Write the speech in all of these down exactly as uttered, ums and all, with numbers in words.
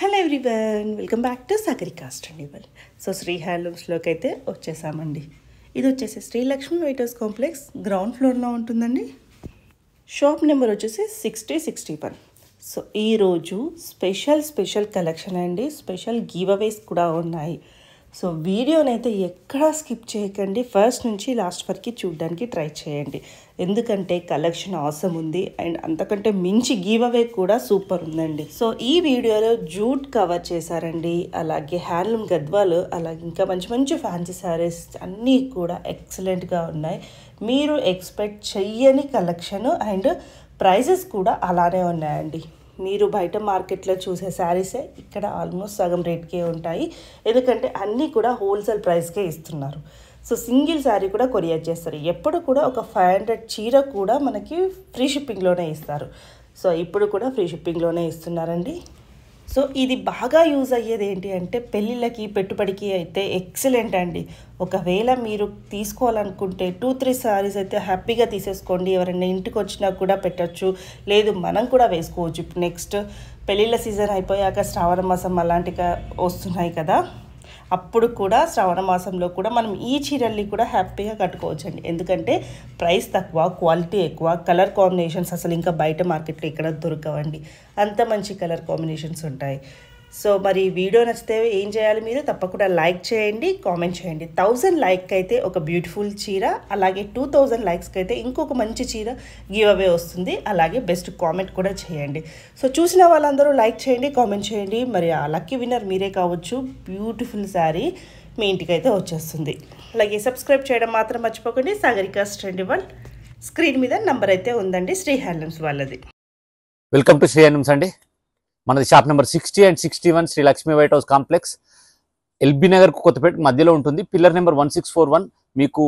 Hello everyone, welcome back to Sagarika స్టండివల్. So Sri హ్యాండ్లూమ్స్లోకి అయితే వచ్చేసామండి. ఇది వచ్చేసి Srilakshmi white house complex ground ఫ్లోర్లో ఉంటుందండి. షాప్ నెంబర్ వచ్చేసి సిక్స్టీ సిక్స్టీ వన్. సో ఈరోజు స్పెషల్ స్పెషల్ కలెక్షన్ అండి, స్పెషల్ గివ్ అవేస్ కూడా ఉన్నాయి. సో వీడియోనైతే ఎక్కడా స్కిప్ చేయకండి, ఫస్ట్ నుంచి లాస్ట్ వరకు చూడడానికి ట్రై చేయండి. ఎందుకంటే కలెక్షన్ అవసరం ఉంది అండ్ అంతకంటే మించి గివ్ అవే కూడా సూపర్ ఉందండి. సో ఈ వీడియోలో జూట్ కవర్ చేశారండి, అలాగే హ్యాండ్లూమ్ గద్వాలు, అలాగే ఇంకా మంచి మంచి ఫ్యాన్సీ శారీస్ అన్నీ కూడా ఎక్సలెంట్గా ఉన్నాయి. మీరు ఎక్స్పెక్ట్ చెయ్యని కలెక్షన్ అండ్ ప్రైజెస్ కూడా అలానే ఉన్నాయండి. మీరు బయట మార్కెట్లో చూసే శారీసే ఇక్కడ ఆల్మోస్ట్ సగం రేట్కే ఉంటాయి, ఎందుకంటే అన్నీ కూడా హోల్సేల్ ప్రైస్కే ఇస్తున్నారు. సో సింగిల్ శారీ కూడా కొరియర్ చేస్తారు. ఎప్పుడు కూడా ఒక ఫైవ్ హండ్రెడ్ చీర కూడా మనకి ఫ్రీ షిప్పింగ్లోనే ఇస్తారు. సో ఇప్పుడు కూడా ఫ్రీ షిప్పింగ్లోనే ఇస్తున్నారండి. సో ఇది బాగా యూజ్ అయ్యేది ఏంటి అంటే పెళ్ళిళ్ళకి, పెట్టుబడికి అయితే ఎక్సలెంట్ అండి. ఒకవేళ మీరు తీసుకోవాలనుకుంటే టూ త్రీ శారీస్ అయితే హ్యాపీగా తీసేసుకోండి. ఎవరైనా ఇంటికి వచ్చినా కూడా పెట్టచ్చు, లేదు మనం కూడా వేసుకోవచ్చు. ఇప్పుడు నెక్స్ట్ పెళ్ళిళ్ళ సీజన్ అయిపోయాక శ్రావణ మాసం అలాంటిగా వస్తున్నాయి కదా, అప్పుడు కూడా శ్రావణ మాసంలో కూడా మనం ఈ చీరల్ని కూడా హ్యాపీగా కట్టుకోవచ్చు అండి. ఎందుకంటే ప్రైస్ తక్కువ, క్వాలిటీ ఎక్కువ, కలర్ కాంబినేషన్స్ అసలు ఇంకా బయట మార్కెట్లో ఇక్కడ దొరకవండి, అంత మంచి కలర్ కాంబినేషన్స్ ఉంటాయి. సో మరి వీడియో నచ్చితే ఏం చేయాలి, మీరు తప్పకుండా లైక్ చేయండి, కామెంట్ చేయండి. థౌజండ్ లైక్ అయితే ఒక బ్యూటిఫుల్ చీర, అలాగే టూ థౌజండ్ లైక్స్కి అయితే ఇంకొక మంచి చీర గివ్ అవే వస్తుంది. అలాగే బెస్ట్ కామెంట్ కూడా చేయండి. సో చూసిన వాళ్ళందరూ లైక్ చేయండి, కామెంట్ చేయండి. మరి ఆ లక్కీ విన్నర్ మీరే కావచ్చు. బ్యూటిఫుల్ శారీ మీ ఇంటికి అయితే వచ్చేస్తుంది. అలాగే సబ్స్క్రైబ్ చేయడం మాత్రం మర్చిపోకండి. సాగరికా స్టండివల్ స్క్రీన్ మీద నంబర్ అయితే ఉందండి, శ్రీ హ్యాండ్లూమ్స్ వాళ్ళది. వెల్కమ్ టు శ్రీ హ్యాండ్లూమ్స్ అండి. మనది shop number sixty and sixty one Sri Lakshmi white house complex, LB Nagar Kothapeta మధ్యలో ఉంటుంది. Pillar number one six four one. మీకు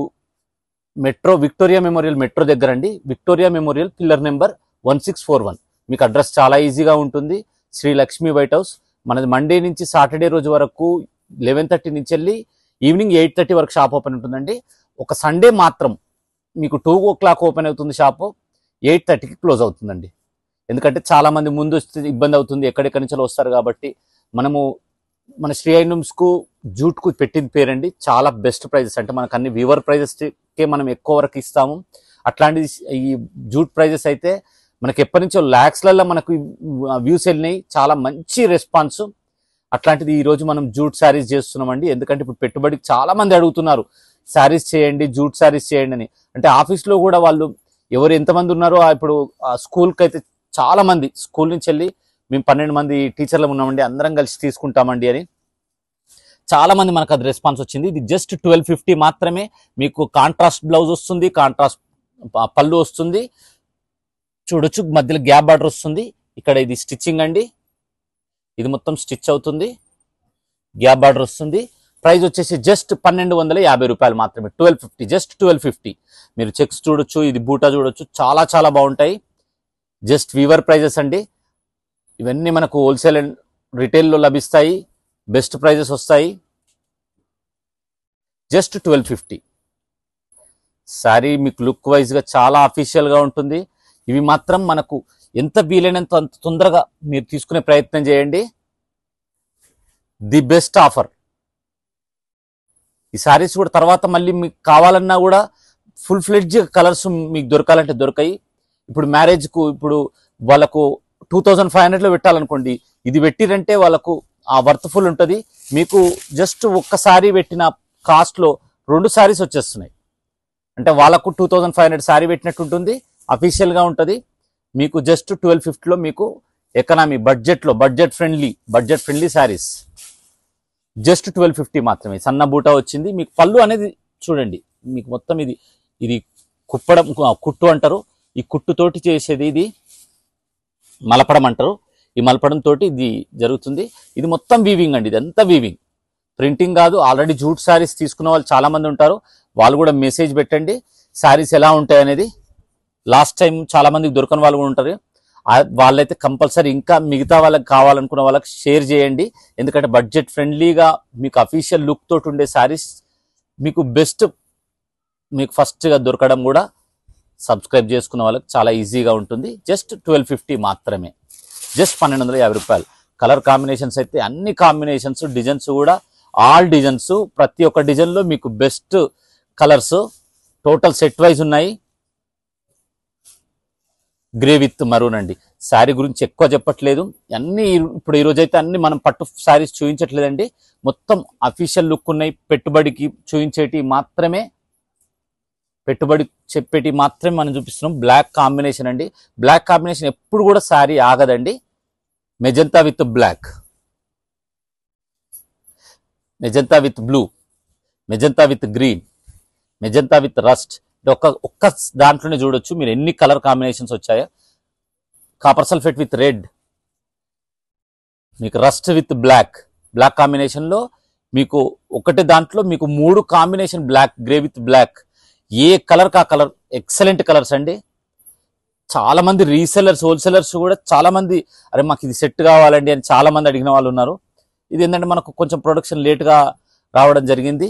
మెట్రో విక్టోరియా మెమోరియల్ మెట్రో దగ్గర అండి. Victoria memorial pillar number one six four one. మీకు address చాలా ఈజీగా ఉంటుంది. శ్రీ లక్ష్మీ వైట్ హౌస్ మనది మండే నుంచి సాటర్డే రోజు వరకు లెవెన్ థర్టీ నుంచి వెళ్ళి ఈవినింగ్ ఎయిట్ థర్టీ వరకు షాప్ ఓపెన్ ఉంటుందండి. ఒక సండే మాత్రం మీకు టూ ఓ క్లాక్ ఓపెన్ అవుతుంది షాపు, ఎయిట్ థర్టీకి క్లోజ్ అవుతుందండి. ఎందుకంటే చాలా మంది ముందు వస్తే ఇబ్బంది అవుతుంది, ఎక్కడెక్కడి నుంచి వస్తారు కాబట్టి. మనము మన శ్రీ హ్యాండ్లూమ్స్కు జూట్కు పెట్టింది పేరండి. చాలా బెస్ట్ ప్రైజెస్, అంటే మనకు అన్ని వీవర్ ప్రైజెస్కే మనం ఎక్కువ వరకు ఇస్తాము. అట్లాంటిది ఈ జూట్ ప్రైజెస్ అయితే మనకి ఎప్పటి నుంచో ల్యాక్స్లలో మనకు వ్యూస్ వెళ్ళినాయి, చాలా మంచి రెస్పాన్స్. అట్లాంటిది ఈరోజు మనం జూట్ శారీస్ చేస్తున్నామండి. ఎందుకంటే ఇప్పుడు పెట్టుబడికి చాలా మంది అడుగుతున్నారు, శారీస్ చేయండి, జూట్ శారీస్ చేయండి అని. అంటే ఆఫీస్లో కూడా వాళ్ళు ఎవరు ఎంతమంది ఉన్నారో, ఇప్పుడు స్కూల్కి అయితే చాలా మంది స్కూల్ నుంచి వెళ్ళి మేము పన్నెండు మంది టీచర్లు ఉన్నామండి, అందరం కలిసి తీసుకుంటామండి అని చాలా మంది మనకు అది రెస్పాన్స్ వచ్చింది. ఇది జస్ట్ ట్వెల్వ్ ఫిఫ్టీ మాత్రమే. మీకు కాంట్రాస్ట్ బ్లౌజ్ వస్తుంది, కాంట్రాస్ట్ పళ్ళు వస్తుంది, చూడొచ్చు మధ్యలో గ్యాప్ బార్డర్ వస్తుంది. ఇక్కడ ఇది స్టిచ్చింగ్ అండి, ఇది మొత్తం స్టిచ్ అవుతుంది, గ్యాప్ బార్డర్ వస్తుంది. ప్రైస్ వచ్చేసి జస్ట్ పన్నెండు వందల యాభై రూపాయలు మాత్రమే, twelve fifty just twelve fifty. మీరు చెక్స్ చూడొచ్చు, ఇది బూటా చూడొచ్చు, చాలా చాలా బాగుంటాయి. జస్ట్ వీవర్ ప్రైజెస్ అండి. ఇవన్నీ మనకు హోల్సేల్ అండ్ రిటైల్లో లభిస్తాయి, బెస్ట్ ప్రైజెస్ వస్తాయి. Just twelve fifty. శారీ మీకు లుక్ వైజ్గా చాలా అఫీషియల్గా ఉంటుంది. ఇవి మాత్రం మనకు ఎంత వీలైనంత అంత తొందరగా మీరు తీసుకునే ప్రయత్నం చేయండి. The best offer. ఈ శారీస్ కూడా తర్వాత మళ్ళీ మీకు కావాలన్నా కూడా ఫుల్ ఫ్లెడ్జ్ కలర్స్ మీకు దొరకాలంటే దొరకాయి. ఇప్పుడు మ్యారేజ్కు ఇప్పుడు వాళ్ళకు టూ థౌజండ్ ఫైవ్ హండ్రెడ్లో పెట్టాలనుకోండి, ఇది పెట్టిరంటే వాళ్ళకు ఆ వర్త్ఫుల్ ఉంటుంది. మీకు జస్ట్ ఒక్కసారి పెట్టిన కాస్ట్లో రెండు శారీస్ వచ్చేస్తున్నాయి, అంటే వాళ్ళకు two thousand five hundred sari పెట్టినట్టు ఉంటుంది, అఫీషియల్గా ఉంటుంది. మీకు జస్ట్ ట్వెల్వ్ ఫిఫ్టీలో మీకు ఎకనామీ బడ్జెట్లో budget friendly budget friendly saris just twelve fifty మాత్రమే. సన్న బూటా వచ్చింది. మీకు పళ్ళు అనేది చూడండి, మీకు మొత్తం ఇది ఇది కుప్పడం కుట్టు అంటారు, ఈ కుట్టుతోటి చేసేది ఇది మలపడం అంటారు. ఈ మలపడం తోటి ఇది జరుగుతుంది. ఇది మొత్తం వీవింగ్ అండి, ఇదంతా వీవింగ్, ప్రింటింగ్ కాదు. ఆల్రెడీ జూట్ శారీస్ తీసుకున్న వాళ్ళు చాలా మంది ఉంటారు, వాళ్ళు కూడా మెసేజ్ పెట్టండి శారీస్ ఎలా ఉంటాయి అనేది. లాస్ట్ టైం చాలా మందికి దొరకని వాళ్ళు కూడా ఉంటారు, వాళ్ళైతే కంపల్సరీ ఇంకా మిగతా వాళ్ళకి కావాలనుకున్న వాళ్ళకి షేర్ చేయండి. ఎందుకంటే బడ్జెట్ ఫ్రెండ్లీగా మీకు అఫీషియల్ లుక్ తోటి ఉండే శారీస్ మీకు బెస్ట్, మీకు ఫస్ట్గా దొరకడం కూడా సబ్స్క్రైబ్ చేసుకున్న వాళ్ళకి చాలా ఈజీగా ఉంటుంది. జస్ట్ ట్వెల్వ్ ఫిఫ్టీ మాత్రమే, జస్ట్ పన్నెండు వందల యాభై రూపాయలు. కలర్ కాంబినేషన్స్ అయితే అన్ని కాంబినేషన్స్, డిజైన్స్ కూడా ఆల్ డిజైన్స్, ప్రతి ఒక్క డిజైన్లో మీకు best colours total set wise ఉన్నాయి. గ్రే విత్ మరూన్ అండి. శారీ గురించి ఎక్కువ చెప్పట్లేదు, అన్ని ఇప్పుడు ఈరోజు అయితే అన్ని మనం పట్టు శారీస్ చూపించట్లేదండి, మొత్తం అఫీషియల్ లుక్ ఉన్నాయి. పెట్టుబడికి చూపించేటి మాత్రమే, పెట్టుబడి చెప్పేటి మాత్రమే మనం చూపిస్తున్నాం. బ్లాక్ కాంబినేషన్ అండి. బ్లాక్ కాంబినేషన్ ఎప్పుడు కూడా శారీ ఆగదండి. Magenta with black, magenta with blue, magenta with green, magenta with rust. ఒక్క ఒక్క దాంట్లోనే చూడొచ్చు మీరు ఎన్ని కలర్ కాంబినేషన్స్ వచ్చాయో. కాపర్ సల్ఫేట్ విత్ రెడ్, మీకు రస్ట్ విత్ బ్లాక్, బ్లాక్ కాంబినేషన్లో మీకు ఒకటి దాంట్లో మీకు మూడు combination black, grey with black. ఏ కలర్ కా కలర్ ఎక్సలెంట్ కలర్స్ అండి. చాలా మంది రీసెల్లర్స్, హోల్సేలర్స్ కూడా చాలా మంది అరే మాకు ఇది సెట్ కావాలండి అని చాలా మంది అడిగిన వాళ్ళు ఉన్నారు. ఇది ఏంటంటే మనకు కొంచెం ప్రొడక్షన్ లేట్గా రావడం జరిగింది.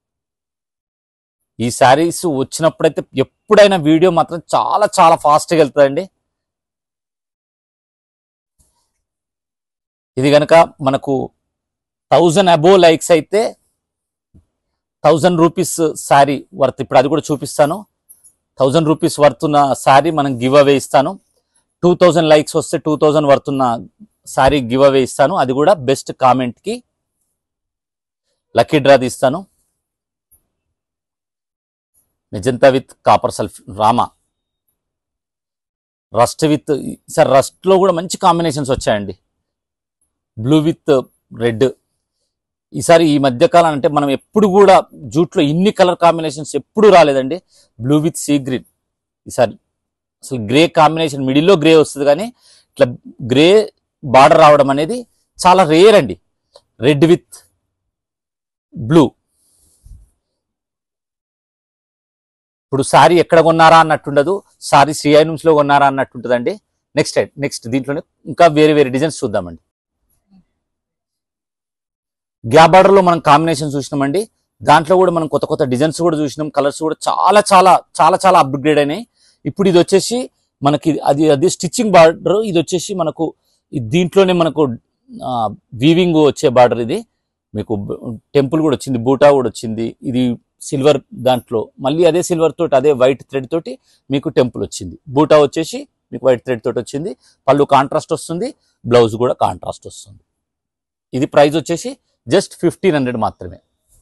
ఈ శారీస్ వచ్చినప్పుడైతే ఎప్పుడైనా వీడియో మాత్రం చాలా చాలా ఫాస్ట్గా వెళ్తుందండి. ఇది కనుక మనకు థౌజండ్ అబోవ్ లైక్స్ అయితే థౌజండ్ రూపీస్ శారీ వర్త్, ఇప్పుడు అది కూడా చూపిస్తాను. థౌజండ్ రూపీస్ వర్త్ ఉన్న శారీ మనం గివ్ అవే ఇస్తాను. టూ థౌజండ్ లైక్స్ వస్తే టూ థౌజండ్ వర్త్ ఉన్న శారీ గివ్ అవే ఇస్తాను. అది కూడా బెస్ట్ కామెంట్కి లక్కీ డ్రా తీస్తాను. మెజంతా విత్ కాపర్ సల్ఫ్ రామా, రస్ట్ విత్, సార్ రస్ట్లో కూడా మంచి కాంబినేషన్స్ వచ్చాయండి. Blue with red. ఈసారి ఈ మధ్యకాలం అంటే మనం ఎప్పుడు కూడా జూట్లో ఇన్ని కలర్ కాంబినేషన్స్ ఎప్పుడు రాలేదండి. Blue with sea green. ఈసారి అసలు గ్రే కాంబినేషన్, మిడిల్లో గ్రే వస్తుంది కానీ ఇట్లా గ్రే బార్డర్ రావడం అనేది చాలా రేర్ అండి. Red with blue. ఇప్పుడు శారీ ఎక్కడ కొన్నారా అన్నట్టుండదు, శారీ శ్రీ ఐటమ్స్లో కొన్నారా అన్నట్టుంటుందండి. నెక్స్ట్ నెక్స్ట్ దీంట్లోనే ఇంకా వేరే వేరే డిజైన్స్ చూద్దామండి. గ్యాప్ బార్డర్లో మనం కాంబినేషన్ చూసినామండి. దాంట్లో కూడా మనం కొత్త కొత్త డిజైన్స్ కూడా చూసినాం. కలర్స్ కూడా చాలా చాలా చాలా చాలా అప్గ్రేడ్ అయినాయి. ఇప్పుడు ఇది వచ్చేసి మనకి అది అది స్టిచ్చింగ్ బార్డర్. ఇది వచ్చేసి మనకు దీంట్లోనే మనకు వీవింగ్ వచ్చే బార్డర్. ఇది మీకు టెంపుల్ కూడా వచ్చింది, బూటా కూడా వచ్చింది. ఇది సిల్వర్ దాంట్లో మళ్ళీ అదే సిల్వర్ తోటి అదే వైట్ థ్రెడ్ తోటి మీకు టెంపుల్ వచ్చింది. బూటా వచ్చేసి మీకు వైట్ థ్రెడ్ తోటి వచ్చింది. పళ్ళు కాంట్రాస్ట్ వస్తుంది, బ్లౌజ్ కూడా కాంట్రాస్ట్ వస్తుంది. ఇది ప్రైస్ వచ్చేసి జస్ట్ ఫిఫ్టీన్ హండ్రెడ్ మాత్రమే,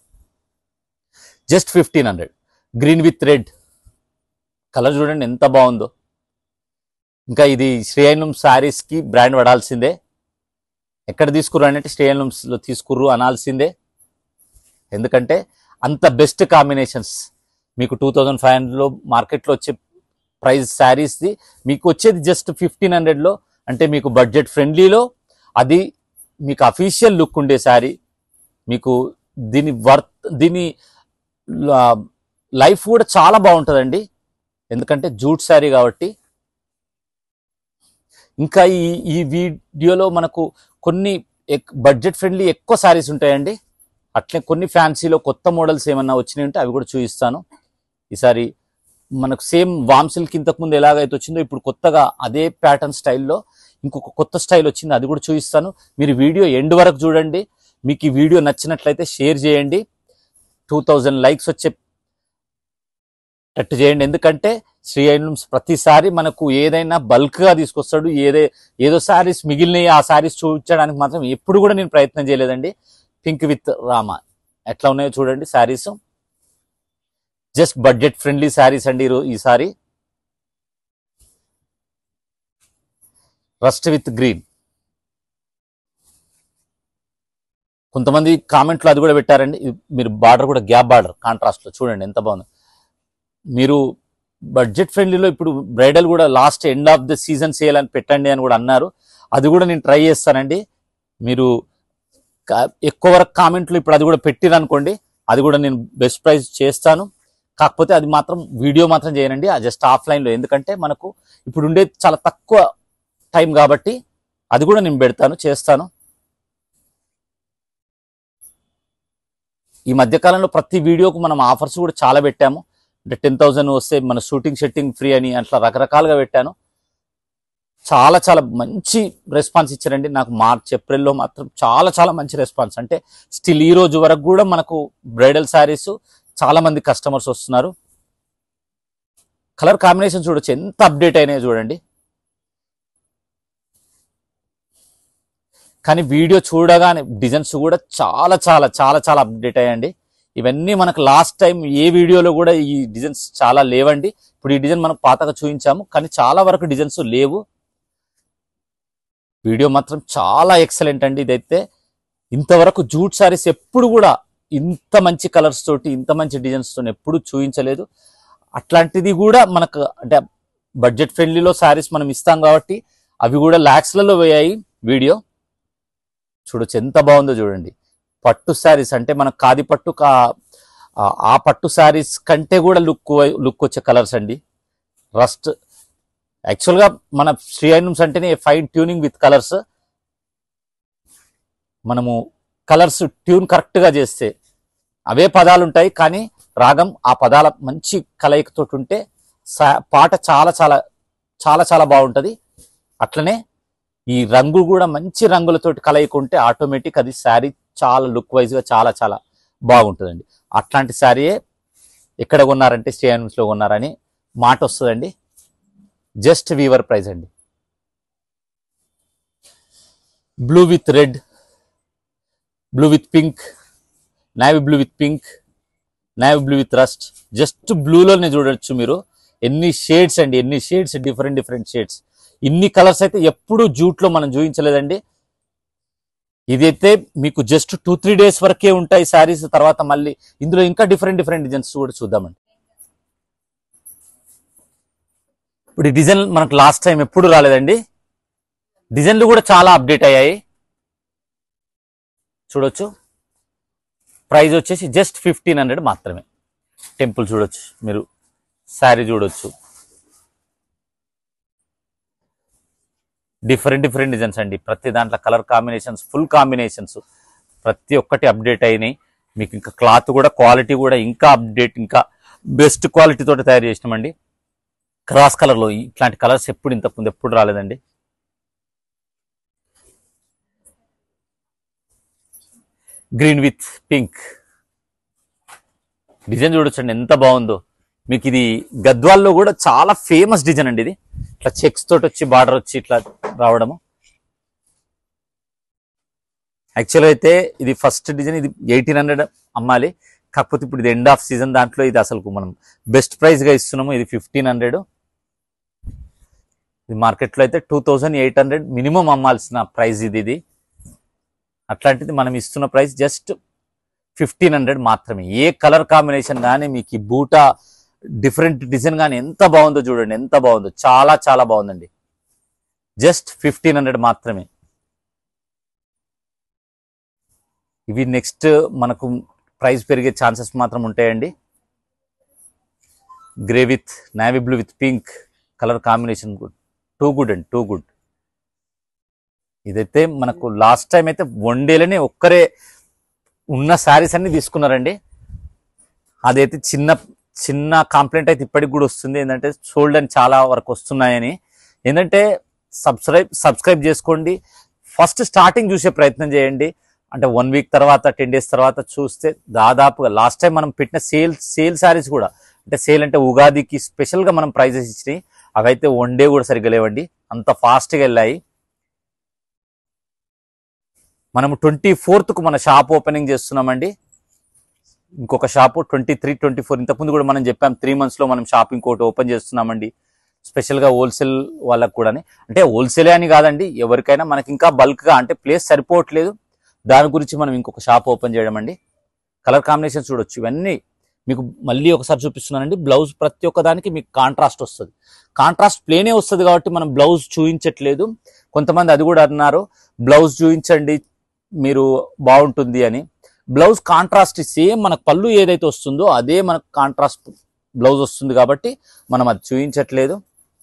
just fifteen hundred. Green with red colour చూడండి ఎంత బాగుందో. ఇంకా ఇది శ్రీ హ్యాండ్లూమ్ శారీస్కి బ్రాండ్ పడాల్సిందే. ఎక్కడ తీసుకుర్రు అంటే శ్రీ హ్యాండ్లూమ్స్లో తీసుకుర్రు అనాల్సిందే. ఎందుకంటే అంత బెస్ట్ కాంబినేషన్స్ మీకు టూ థౌజండ్ ఫైవ్ హండ్రెడ్లో మార్కెట్లో వచ్చే ప్రైస్ శారీస్ది మీకు వచ్చేది జస్ట్ ఫిఫ్టీన్ హండ్రెడ్లో. అంటే మీకు బడ్జెట్ ఫ్రెండ్లీలో, అది మీకు అఫీషియల్ లుక్ ఉండే శారీ. మీకు దీని వర్త్, దీని లైఫ్ కూడా చాలా బాగుంటుందండి. ఎందుకంటే జూట్ శారీ కాబట్టి. ఇంకా ఈ ఈ వీడియోలో మనకు కొన్ని బడ్జెట్ ఫ్రెండ్లీ ఎక్కువ శారీస్ ఉంటాయండి. అట్లే కొన్ని ఫ్యాన్సీలో కొత్త మోడల్స్ ఏమన్నా వచ్చినాయి ఉంటే అవి కూడా చూపిస్తాను. ఈసారి మనకు సేమ్ వామ్ సిల్క్ ఇంతకుముందు ఎలాగైతే వచ్చిందో ఇప్పుడు కొత్తగా అదే ప్యాటర్న్ స్టైల్లో ఇంకొక కొత్త స్టైల్ వచ్చింది, అది కూడా చూపిస్తాను. మీరు వీడియో ఎండ్ వరకు చూడండి. మీకు ఈ వీడియో నచ్చినట్లయితే షేర్ చేయండి. టూ థౌజండ్ లైక్స్ వచ్చేటట్టు చేయండి. ఎందుకంటే శ్రీ హ్యాండ్లూమ్స్ ప్రతిసారి మనకు ఏదైనా బల్క్గా తీసుకొస్తాడు. ఏదే ఏదో శారీస్ మిగిలినవి ఆ శారీస్ చూపించడానికి మాత్రం ఎప్పుడు కూడా నేను ప్రయత్నం చేయలేదండి. పింక్ విత్ రామా ఎట్లా ఉన్నాయో చూడండి saris. Just budget friendly saris అండి ఈసారి. Rust with green. కొంతమంది కామెంట్లో అది కూడా పెట్టారండి. మీరు బార్డర్ కూడా గ్యాప్ బార్డర్ కాంట్రాస్ట్లో చూడండి ఎంత బాగుంది. మీరు బడ్జెట్ ఫ్రెండ్లీలో ఇప్పుడు బ్రైడల్ కూడా last end of the season sale అని పెట్టండి అని కూడా అన్నారు. అది కూడా నేను ట్రై చేస్తానండి. మీరు ఎక్కువ వరకు కామెంట్లు ఇప్పుడు అది కూడా పెట్టిరనుకోండి, అది కూడా నేను బెస్ట్ ప్రైస్ చేస్తాను. కాకపోతే అది మాత్రం వీడియో మాత్రం చేయనండి, జస్ట్ ఆఫ్లైన్లో. ఎందుకంటే మనకు ఇప్పుడు ఉండేది చాలా తక్కువ టైం కాబట్టి అది కూడా నేను పెడతాను, చేస్తాను. ఈ మధ్యకాలంలో ప్రతి వీడియోకు మనం ఆఫర్స్ కూడా చాలా పెట్టాము. అంటే టెన్ థౌసండ్ వస్తే మన షూటింగ్ షెట్టింగ్ ఫ్రీ అని అట్లా రకరకాలుగా పెట్టాను. చాలా చాలా మంచి రెస్పాన్స్ ఇచ్చారండి. నాకు మార్చ్ ఏప్రిల్లో మాత్రం చాలా చాలా మంచి రెస్పాన్స్. అంటే స్టిల్ ఈ రోజు వరకు కూడా మనకు బ్రైడల్ శారీస్ చాలా మంది కస్టమర్స్ వస్తున్నారు. కలర్ కాంబినేషన్ చూడొచ్చు ఎంత అప్డేట్ అయినాయో చూడండి. కానీ వీడియో చూడగానే డిజైన్స్ కూడా చాలా చాలా చాలా చాలా అప్డేట్ అయ్యండి. ఇవన్నీ మనకు లాస్ట్ టైం ఏ వీడియోలో కూడా ఈ డిజైన్స్ చాలా లేవండి. ఇప్పుడు ఈ డిజైన్ మనం పాతగా చూపించాము, కానీ చాలా వరకు డిజైన్స్ లేవు. వీడియో మాత్రం చాలా ఎక్సలెంట్ అండి. ఇదైతే ఇంతవరకు జూట్ శారీస్ ఎప్పుడు కూడా ఇంత మంచి కలర్స్ తోటి ఇంత మంచి డిజైన్స్ తోటి ఎప్పుడు చూపించలేదు. అట్లాంటిది కూడా మనకు అంటే బడ్జెట్ ఫ్రెండ్లీలో శారీస్ మనం ఇస్తాం కాబట్టి అవి కూడా ల్యాక్స్లలో పోయాయి. వీడియో చూడొచ్చు ఎంత బాగుందో చూడండి. పట్టు శారీస్ అంటే మన కాది పట్టు కా ఆ పట్టు శారీస్ కంటే కూడా లుక్ లుక్ వచ్చే కలర్స్ అండి. రస్ట్ యాక్చువల్గా మన శ్రీ హ్యాండ్లూమ్స్ అంటేనే ఫైన్ ట్యూనింగ్ విత్ కలర్స్. మనము కలర్స్ ట్యూన్ కరెక్ట్గా చేస్తే అవే పదాలు ఉంటాయి, కానీ రాగం ఆ పదాల మంచి కలయికతో ఉంటే పాట చాలా చాలా చాలా చాలా బాగుంటుంది. అట్లనే ఈ రంగు కూడా మంచి రంగులతోటి కలయిక ఉంటే ఆటోమేటిక్ అది శారీ చాలా లుక్ వైజ్గా చాలా చాలా బాగుంటుందండి. అట్లాంటి శారీయే ఎక్కడ కొన్నారంటే శ్రీ హ్యాండ్లూమ్స్లో కొన్నారని మాట వస్తుందండి. జస్ట్ వీవర్ ప్రైస్ అండి. Blue with red, blue with pink, navy blue with pink, navy blue with rust. Just బ్లూలోనే చూడొచ్చు మీరు ఎన్ని షేడ్స్ అండి, ఎన్ని షేడ్స్, డిఫరెంట్ డిఫరెంట్ షేడ్స్. ఇన్ని కలర్స్ అయితే ఎప్పుడు జూట్లో మనం చూపించలేదండి. ఇదైతే మీకు జస్ట్ టూ త్రీ డేస్ వరకే ఉంటాయి శారీస్. తర్వాత మళ్ళీ ఇందులో ఇంకా డిఫరెంట్ డిఫరెంట్ డిజైన్స్ కూడా చూద్దామండి. ఇప్పుడు ఈ డిజైన్ మనకు లాస్ట్ టైం ఎప్పుడు రాలేదండి. డిజైన్లు కూడా చాలా అప్డేట్ అయ్యాయి. చూడొచ్చు. ప్రైస్ వచ్చేసి జస్ట్ ఫిఫ్టీన్ హండ్రెడ్ మాత్రమే. టెంపుల్ చూడొచ్చు మీరు, శారీ చూడొచ్చు. డిఫరెంట్ డిఫరెంట్ డిజైన్స్ అండి. ప్రతి దాంట్లో కలర్ కాంబినేషన్స్, ఫుల్ కాంబినేషన్స్ ప్రతి ఒక్కటి అప్డేట్ అయినాయి. మీకు ఇంకా క్లాత్ కూడా క్వాలిటీ కూడా ఇంకా అప్డేట్, ఇంకా బెస్ట్ క్వాలిటీ తోటి తయారు చేసినామండి. క్రాస్ కలర్లో ఇట్లాంటి కలర్స్ ఎప్పుడు ఇంతకుముందు ఎప్పుడు రాలేదండి. గ్రీన్ విత్ పింక్ డిజైన్ చూడొచ్చండి ఎంత బాగుందో. మీకు ఇది గద్వాల్లో కూడా చాలా ఫేమస్ డిజైన్ అండి. ఇది ఇట్లా చెక్స్ తోటి వచ్చి బార్డర్ వచ్చి ఇట్లా రావడము. యాక్చువల్గా అయితే ఇది ఫస్ట్ డిజైన్, ఇది ఎయిటీన్ హండ్రెడ్ అమ్మాలి. కాకపోతే ఇప్పుడు ఇది ఎండ్ ఆఫ్ సీజన్, దాంట్లో ఇది అసలు మనం బెస్ట్ ప్రైస్గా ఇస్తున్నాము. ఇది ఫిఫ్టీన్ హండ్రెడ్. ఇది మార్కెట్లో అయితే two thousand eight hundred minimum అమ్మాల్సిన ప్రైస్ ఇది. ఇది అట్లాంటిది మనం ఇస్తున్న ప్రైస్ జస్ట్ ఫిఫ్టీన్ హండ్రెడ్ మాత్రమే. ఏ కలర్ కాంబినేషన్ కానీ మీకు ఈ బూటా డిఫరెంట్ డిజైన్ కానీ ఎంత బాగుందో చూడండి, ఎంత బాగుందో, చాలా చాలా బాగుందండి. జస్ట్ ఫిఫ్టీన్ హండ్రెడ్ మాత్రమే. ఇవి నెక్స్ట్ మనకు ప్రైస్ పెరిగే ఛాన్సెస్ మాత్రం ఉంటాయండి. Grey with navy blue with pink colour combination good, too good అండి, టూ గుడ్. ఇదైతే మనకు లాస్ట్ టైం అయితే వన్ డేలోనే ఒక్కరే ఉన్న శారీస్ అన్ని తీసుకున్నారండి. అదైతే చిన్న చిన్న కంప్లైంట్ అయితే ఇప్పటికి కూడా వస్తుంది. ఏంటంటే సోల్డ్ అని చాలా వరకు వస్తున్నాయని. ఏంటంటే సబ్స్క్రైబ్ సబ్స్క్రైబ్ చేసుకోండి. ఫస్ట్ స్టార్టింగ్ చూసే ప్రయత్నం చేయండి. అంటే వన్ వీక్ తర్వాత, టెన్ డేస్ తర్వాత చూస్తే దాదాపుగా లాస్ట్ టైం మనం పెట్టిన సేల్ సేల్ శారీస్ కూడా, అంటే సేల్ అంటే ఉగాదికి స్పెషల్గా మనం ప్రైజెస్ ఇచ్చినాయి. అవైతే వన్ డే కూడా సరిగ్గా లేవండి, అంత ఫాస్ట్గా వెళ్ళాయి. మనము ట్వంటీ ఫోర్త్కు మన షాప్ ఓపెనింగ్ చేస్తున్నామండి. ఇంకొక shop twenty three twenty four ఇంతకుముందు కూడా మనం చెప్పాం. త్రీ మంత్స్లో మనం షాప్ ఇంకోటి ఓపెన్ చేస్తున్నామండి. స్పెషల్గా హోల్సేల్ వాళ్ళకు కూడా, అంటే హోల్సేలే అని కాదండి, ఎవరికైనా మనకి ఇంకా బల్క్గా అంటే ప్లేస్ సరిపోవట్లేదు, దాని గురించి మనం ఇంకొక షాప్ ఓపెన్ చేయడం అండి. కలర్ కాంబినేషన్ చూడొచ్చు. ఇవన్నీ మీకు మళ్ళీ ఒకసారి చూపిస్తున్నానండి. బ్లౌజ్ ప్రతి ఒక్క దానికి మీకు కాంట్రాస్ట్ వస్తుంది. కాంట్రాస్ట్ ప్లేనే వస్తుంది కాబట్టి మనం బ్లౌజ్ చూపించట్లేదు. కొంతమంది అది కూడా అన్నారు, బ్లౌజ్ చూపించండి మీరు బాగుంటుంది అని. బ్లౌజ్ కాంట్రాస్ట్ సేమ్ మనకు పళ్ళు ఏదైతే వస్తుందో అదే మనకు కాంట్రాస్ట్ బ్లౌజ్ వస్తుంది కాబట్టి మనం అది చూపించట్లేదు.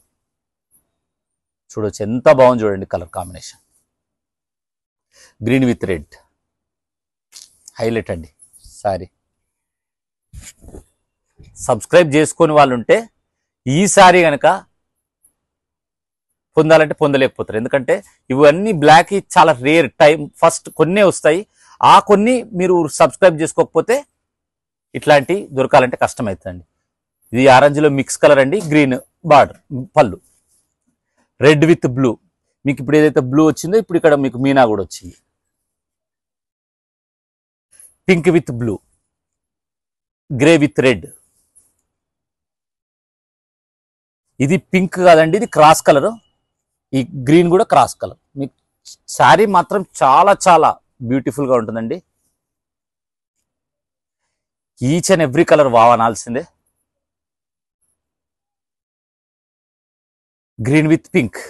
చూడొచ్చు ఎంత బాగుంది చూడండి colour combination. Green with red highlight అండి సారీ. సబ్స్క్రైబ్ చేసుకొని వాళ్ళు ఉంటే ఈ సారీ కనుక పొందాలంటే పొందలేకపోతారు. ఎందుకంటే ఇవన్నీ బ్లాక్ చాలా రేర్ టైం, ఫస్ట్ కొన్నే వస్తాయి. ఆ కొన్ని మీరు సబ్స్క్రైబ్ చేసుకోకపోతే ఇట్లాంటి దొరకాలంటే కష్టమవుతుందండి. ఇది ఆరెంజ్లో మిక్స్ కలర్ అండి, గ్రీన్ బార్డర్ పళ్ళు, రెడ్ విత్ బ్లూ. మీకు ఇప్పుడు ఏదైతే బ్లూ వచ్చిందో ఇప్పుడు ఇక్కడ మీకు మీనా కూడా వచ్చింది. Pink with blue, grey with red. ఇది పింక్ కాదండి, ఇది క్రాస్ కలర్. ఈ గ్రీన్ కూడా క్రాస్ కలర్. మీకు శారీ మాత్రం చాలా చాలా బ్యూటిఫుల్గా ఉంటుందండి. ఈచ్ అండ్ ఎవ్రీ కలర్ వావనాల్సిందే. Green with pink,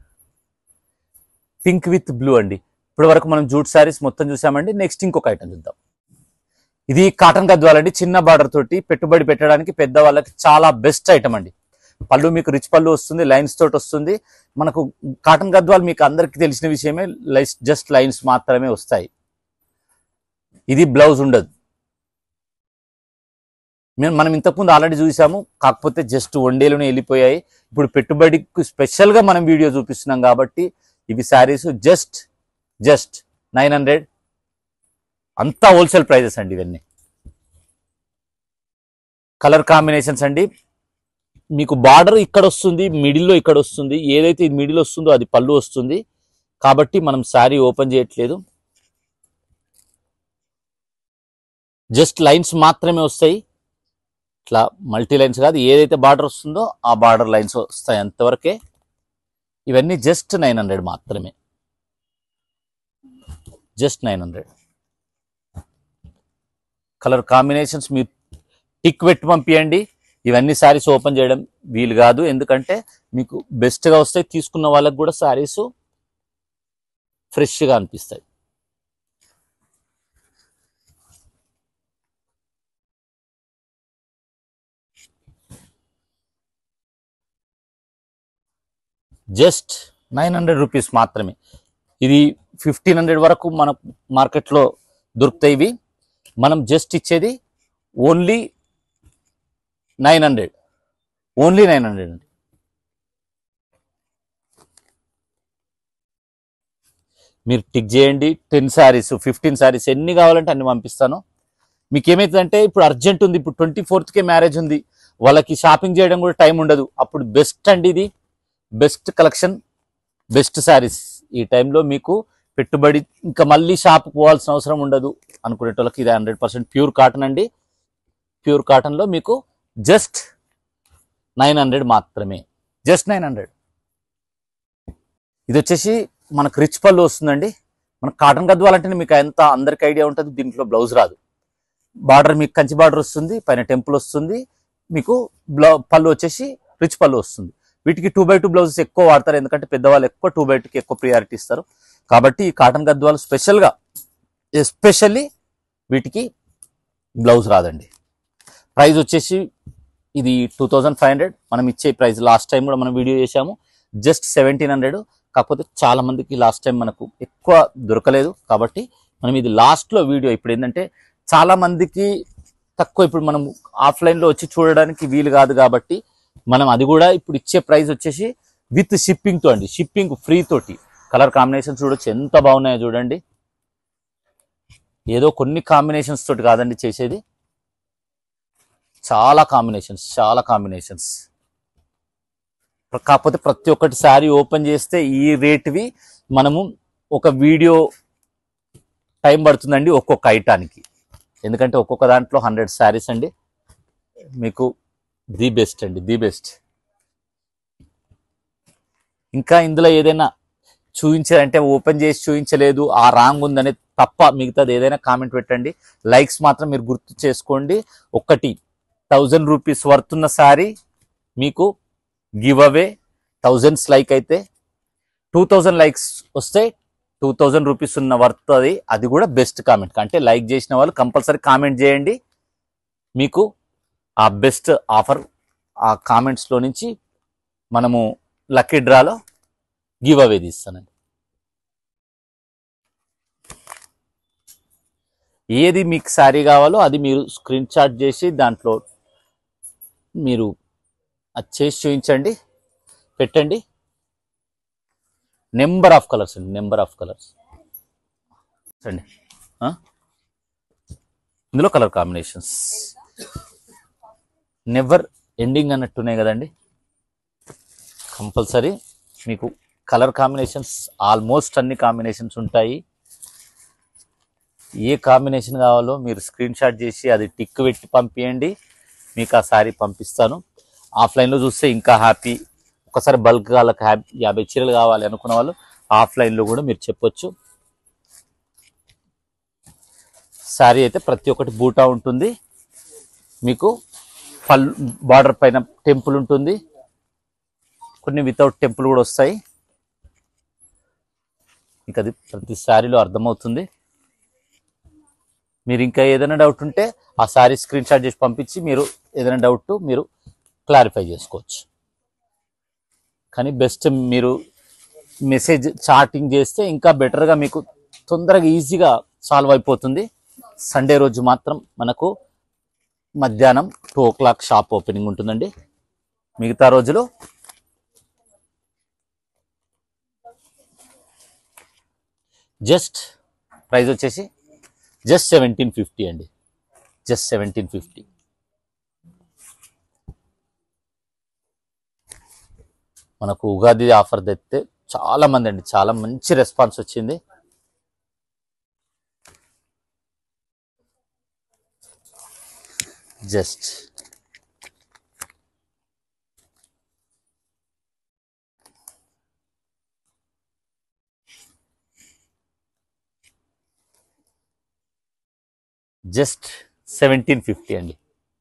pink with blue అండి. ఇప్పటి వరకు మనం జూట్ శారీస్ మొత్తం చూసామండి. నెక్స్ట్ ఇంకొక ఐటమ్ చూద్దాం. ఇది కాటన్ గద్వాలండి, చిన్న బార్డర్ తోటి పెట్టుబడి పెట్టడానికి పెద్ద వాళ్ళకి చాలా బెస్ట్ ఐటమ్ అండి. పళ్ళు మీకు రిచ్ పళ్ళు వస్తుంది, లైన్స్ తోటి వస్తుంది. మనకు కాటన్ గద్వాలు మీకు అందరికీ తెలిసిన విషయమే, లైన్స్ జస్ట్ లైన్స్ మాత్రమే వస్తాయి. ఇది బ్లౌజ్ ఉండదు. మేము మనం ఇంతకుముందు ఆల్రెడీ చూసాము, కాకపోతే జస్ట్ వన్డేలోనే వెళ్ళిపోయాయి. ఇప్పుడు పెట్టుబడికి స్పెషల్గా మనం వీడియో చూపిస్తున్నాం కాబట్టి ఇవి saris just just nine hundred అంతా హోల్సేల్ ప్రైజెస్ అండి. ఇవన్నీ కలర్ కాంబినేషన్స్ అండి. మీకు బార్డర్ ఇక్కడ వస్తుంది, మిడిల్లో ఇక్కడ వస్తుంది. ఏదైతే ఇది మిడిల్ వస్తుందో అది పళ్ళు వస్తుంది. కాబట్టి మనం శారీ ఓపెన్ చేయట్లేదు, జస్ట్ లైన్స్ మాత్రమే వస్తాయి. ఇట్లా మల్టీ లైన్స్ కాదు, ఏదైతే బార్డర్ వస్తుందో ఆ బార్డర్ లైన్స్ వస్తాయి అంతవరకే. ఇవన్నీ జస్ట్ నైన్ హండ్రెడ్ మాత్రమే, just nine hundred. Colour combinations మీరు టిక్ పెట్టి పంపించండి. ఇవన్నీ శారీస్ ఓపెన్ చేయడం వీలు కాదు, ఎందుకంటే మీకు బెస్ట్గా వస్తాయి. తీసుకున్న వాళ్ళకి కూడా శారీస్ ఫ్రెష్గా అనిపిస్తాయి. జస్ట్ నైన్ హండ్రెడ్ రూపీస్ మాత్రమే. ఇది ఫిఫ్టీన్ హండ్రెడ్ వరకు మన మార్కెట్లో దొరుకుతాయి. ఇవి మనం జస్ట్ ఇచ్చేది only nine hundred, only nine hundred అండి. మీరు టిక్ చేయండి. టెన్ శారీస్, ఫిఫ్టీన్ శారీస్ ఎన్ని కావాలంటే అన్ని పంపిస్తాను. మీకు ఏమవుతుందంటే ఇప్పుడు అర్జెంట్ ఉంది, ఇప్పుడు ట్వంటీ ఫోర్త్కే మ్యారేజ్ ఉంది, వాళ్ళకి షాపింగ్ చేయడం కూడా టైం ఉండదు. అప్పుడు బెస్ట్ అండి, ఇది బెస్ట్ కలెక్షన్, బెస్ట్ శారీస్. ఈ టైంలో మీకు పెట్టుబడి ఇంకా మళ్ళీ షాప్ పోవాల్సిన అవసరం ఉండదు అనుకునేటోళ్ళకి ఇది హండ్రెడ్ పర్సెంట్ ప్యూర్ కాటన్ అండి. ప్యూర్ కాటన్లో మీకు జస్ట్ నైన్ హండ్రెడ్ మాత్రమే, జస్ట్ నైన్ హండ్రెడ్. ఇది వచ్చేసి మనకు రిచ్ పళ్ళు వస్తుందండి. మనకు కాటన్ గద్వాలంటే మీకు ఎంత అందరికి ఐడియా ఉంటుంది. దీంట్లో బ్లౌజ్ రాదు, బార్డర్ మీకు కంచి బార్డర్ వస్తుంది, పైన టెంపుల్ వస్తుంది. మీకు బ్లౌ పళ్ళు వచ్చేసి రిచ్ పళ్ళు వస్తుంది. వీటికి టూ బై టూ బ్లౌజెస్ ఎక్కువ వాడతారు, ఎందుకంటే పెద్దవాళ్ళు ఎక్కువ టూ బై టూకి ఎక్కువ ప్రియారిటీ ఇస్తారు. కాబట్టి ఈ కాటన్ గద్వాలు స్పెషల్గా ఎస్పెషల్లీ వీటికి బ్లౌజ్ రాదండి. ప్రైస్ వచ్చేసి ఇది టూ థౌజండ్ ఫైవ్ హండ్రెడ్ మనం ఇచ్చే ప్రైస్. లాస్ట్ టైం కూడా మనం వీడియో చేసాము, జస్ట్ సెవెంటీన్ హండ్రెడ్. కాకపోతే చాలా మందికి లాస్ట్ టైం మనకు ఎక్కువ దొరకలేదు కాబట్టి మనం ఇది లాస్ట్లో వీడియో. ఇప్పుడు ఏంటంటే చాలా మందికి తక్కువ, ఇప్పుడు మనం ఆఫ్లైన్లో వచ్చి చూడడానికి వీలు కాదు కాబట్టి మనం అది కూడా ఇప్పుడు ఇచ్చే ప్రైస్ వచ్చేసి విత్ షిప్పింగ్తో అండి, షిప్పింగ్ ఫ్రీ తోటి. కలర్ కాంబినేషన్స్ చూడొచ్చు ఎంత బాగున్నాయో చూడండి. ఏదో కొన్ని కాంబినేషన్స్ తోటి కాదండి చేసేది, చాలా కాంబినేషన్స్, చాలా కాంబినేషన్స్. కాకపోతే ప్రతి ఒక్కటి శారీ ఓపెన్ చేస్తే ఈ రేట్వి మనము ఒక వీడియో టైం పడుతుందండి ఒక్కొక్క ఐటానికి, ఎందుకంటే ఒక్కొక్క దాంట్లో హండ్రెడ్ శారీస్ అండి. మీకు ది బెస్ట్ అండి, ది బెస్ట్. ఇంకా ఇందులో ఏదైనా చూపించాలంటే ఓపెన్ చేసి చూపించలేదు, ఆ రాంగ్ ఉందనే తప్ప మిగతాది ఏదైనా కామెంట్ పెట్టండి. లైక్స్ మాత్రం మీరు గుర్తు చేసుకోండి. ఒకటి థౌజండ్ రూపీస్ వర్త్ ఉన్న శారీ మీకు గివ్ అవే, థౌజండ్స్ లైక్ అయితే. టూ థౌజండ్ లైక్స్ వస్తే టూ థౌజండ్ రూపీస్ ఉన్న వర్త్ అది, అది కూడా బెస్ట్ కామెంట్. అంటే లైక్ చేసిన వాళ్ళు కంపల్సరీ కామెంట్ చేయండి. మీకు ఆ బెస్ట్ ఆఫర్ ఆ కామెంట్స్లో నుంచి మనము లక్కీ డ్రాలో గివ్ అవే తీస్తానండి. ఏది మీకు శారీ కావాలో అది మీరు స్క్రీన్ షాట్ చేసి దాంట్లో మీరు అది చేసి చూపించండి, పెట్టండి. నెంబర్ ఆఫ్ కలర్స్ అండి, నెంబర్ ఆఫ్ కలర్స్ అండి. ఇందులో కలర్ కాంబినేషన్స్ నెవర్ ఎండింగ్ అన్నట్టున్నాయి కదండి. కంపల్సరీ మీకు కలర్ కాంబినేషన్స్ ఆల్మోస్ట్ అన్ని కాంబినేషన్స్ ఉంటాయి. ఏ కాంబినేషన్ కావాలో మీరు స్క్రీన్ షాట్ చేసి అది టిక్ పెట్టి పంపించండి, మీకు ఆ శారీ పంపిస్తాను. ఆఫ్లైన్లో చూస్తే ఇంకా హ్యాపీ. ఒకసారి బల్క్ వాళ్ళకి హ్యాపీ యాభై చీరలు కావాలి అనుకున్న వాళ్ళు ఆఫ్లైన్లో కూడా మీరు చెప్పొచ్చు. శారీ అయితే ప్రతి ఒక్కటి బూటా ఉంటుంది, మీకు పల్ బార్డర్ పైన టెంపుల్ ఉంటుంది, కొన్ని వితౌట్ టెంపుల్ కూడా వస్తాయి. మీకు అది ప్రతి శారీలో అర్థమవుతుంది. మీరు ఇంకా ఏదైనా డౌట్ ఉంటే ఆ శారీ స్క్రీన్ షాట్ చేసి పంపించి మీరు ఏదైనా డౌట్ మీరు క్లారిఫై చేసుకోవచ్చు. కానీ బెస్ట్ మీరు మెసేజ్ చాటింగ్ చేస్తే ఇంకా బెటర్గా మీకు తొందరగా ఈజీగా సాల్వ్ అయిపోతుంది. సండే రోజు మాత్రం మనకు మధ్యాహ్నం two o'clock shop opening ఉంటుందండి. మిగతా రోజులు జస్ట్ ప్రైస్ వచ్చేసి జస్ట్ సెవెంటీన్ ఫిఫ్టీ అండి, జస్ట్ సెవెంటీన్ ఫిఫ్టీ. మనకు ఉగాది ఆఫర్ తెస్తే చాలా మంది అండి, చాలా మంచి రెస్పాన్స్ వచ్చింది. జస్ట్ జస్ట్ సెవెంటీన్ ఫిఫ్టీ అండి.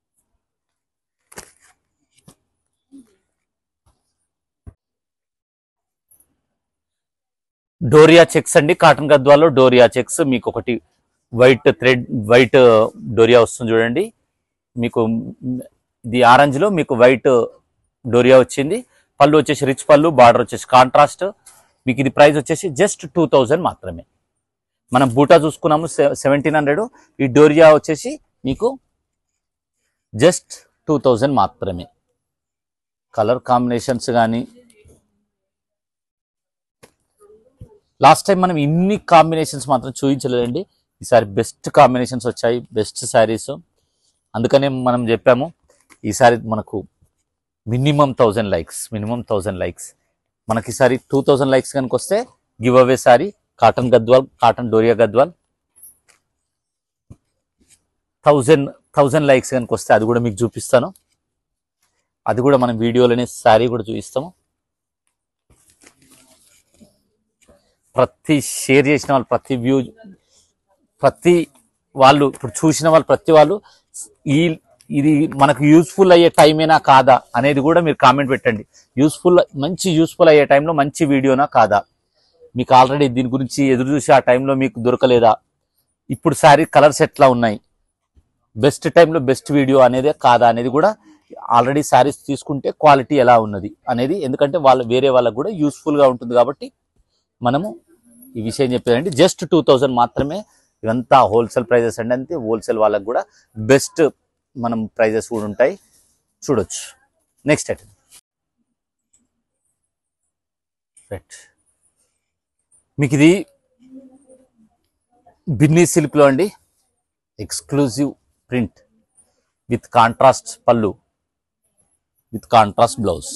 డోరియా చెక్స్ అండి, కాటన్ గద్వాలో డోరియా చెక్స్. మీకు ఒకటి వైట్ థ్రెడ్ వైట్ డోరియా వస్తుంది చూడండి, మీకు ఇది ఆరెంజ్లో మీకు వైట్ డోరియా వచ్చింది. పళ్ళు వచ్చేసి రిచ్ పళ్ళు, బార్డర్ వచ్చేసి కాంట్రాస్ట్. మీకు ఇది ప్రైస్ వచ్చేసి జస్ట్ టూ థౌజండ్ మాత్రమే. మనం బూటా చూసుకున్నాము సెవెంటీన్ హండ్రెడ్, ఈ డోరియా వచ్చేసి మీకు జస్ట్ టూ థౌజండ్ మాత్రమే. కలర్ కాంబినేషన్స్ కానీ లాస్ట్ టైం మనం ఇన్ని కాంబినేషన్స్ మాత్రం చూపించలేదండి. ఈసారి బెస్ట్ కాంబినేషన్స్ వచ్చాయి, బెస్ట్ శారీస్. అందుకనే మనం చెప్పాము ఈసారి మనకు minimum thousand likes minimum thousand likes మనకి ఈసారి టూ థౌజండ్ లైక్స్ కనుక వస్తే give away sari cotton Gadwal, cotton doria Gadwal. Thousand thousand likes కనుక వస్తే అది కూడా మీకు చూపిస్తాను. అది కూడా మనం వీడియోలోనే శారీ కూడా చూపిస్తాము. ప్రతి షేర్ చేసిన వాళ్ళు, ప్రతి వ్యూ, ప్రతి వాళ్ళు ఇప్పుడు చూసిన వాళ్ళు, ప్రతి వాళ్ళు ఈ ఇది మనకు యూస్ఫుల్ అయ్యే టైమేనా కాదా అనేది కూడా మీరు కామెంట్ పెట్టండి. యూస్ఫుల్ మంచి యూస్ఫుల్ అయ్యే టైంలో మంచి వీడియోనా కాదా, మీకు ఆల్రెడీ దీని గురించి ఎదురు చూసి ఆ టైంలో మీకు దొరకలేదా, ఇప్పుడు శారీ కలర్స్ ఎట్లా ఉన్నాయి, బెస్ట్ టైంలో బెస్ట్ వీడియో అనేది కాదా అనేది కూడా ఆల్రెడీ శారీస్ తీసుకుంటే క్వాలిటీ ఎలా ఉన్నది అనేది, ఎందుకంటే వాళ్ళ వేరే వాళ్ళకు కూడా యూస్ఫుల్గా ఉంటుంది కాబట్టి మనము ఈ విషయం చెప్పేదండి. జస్ట్ టూ థౌజండ్ మాత్రమే. ఇవంతా హోల్సేల్ ప్రైజెస్ అండి, అంతే హోల్సేల్ వాళ్ళకు కూడా బెస్ట్ మనం ప్రైజెస్ కూడా ఉంటాయి, చూడొచ్చు. నెక్స్ట్ ఐటమ్ రైట్, మీకు ఇది బిన్నీ సిల్క్లో అండి, ఎక్స్క్లూజివ్ ప్రింట్ విత్ కాంట్రాస్ట్ పళ్ళు, విత్ కాంట్రాస్ట్ బ్లౌజ్.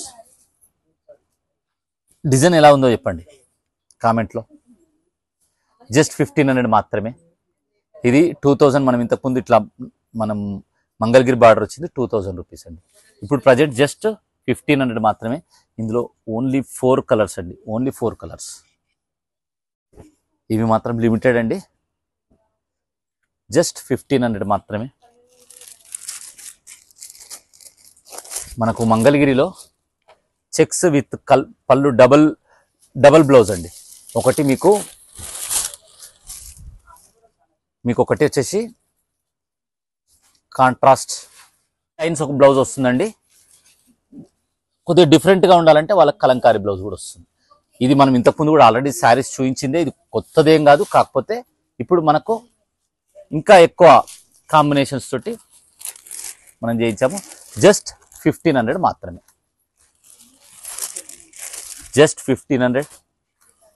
డిజైన్ ఎలా ఉందో చెప్పండి కామెంట్లో. జస్ట్ ఫిఫ్టీన్ హండ్రెడ్ మాత్రమే. ఇది టూ థౌజండ్ మనం ఇంతకుముందు ఇట్లా మనం మంగళగిరి బార్డర్ వచ్చింది టూ థౌజండ్ రూపీస్ అండి. ఇప్పుడు ప్రజెంట్ జస్ట్ ఫిఫ్టీన్ హండ్రెడ్ మాత్రమే. ఇందులో ఓన్లీ ఫోర్ కలర్స్ అండి, ఓన్లీ ఫోర్ కలర్స్. ఇవి మాత్రం లిమిటెడ్ అండి, జస్ట్ ఫిఫ్టీన్ హండ్రెడ్ మాత్రమే. మనకు మంగళగిరిలో చెక్స్ విత్ కల్ పళ్ళు డబల్ డబల్ బ్లౌజ్ అండి. ఒకటి మీకు మీకు ఒకటి వచ్చేసి కాంట్రాస్ట్ లైన్స్ ఒక బ్లౌజ్ వస్తుందండి. కొద్దిగా డిఫరెంట్గా ఉండాలంటే వాళ్ళకి కలంకారీ బ్లౌజ్ కూడా వస్తుంది. ఇది మనం ఇంతకుముందు కూడా ఆల్రెడీ శారీస్ చూపించిందే, ఇది కొత్తదేం కాదు. కాకపోతే ఇప్పుడు మనకు ఇంకా ఎక్కువ కాంబినేషన్స్ తోటి మనం చేయించాము. జస్ట్ ఫిఫ్టీన్ హండ్రెడ్ మాత్రమే, జస్ట్ ఫిఫ్టీన్ హండ్రెడ్.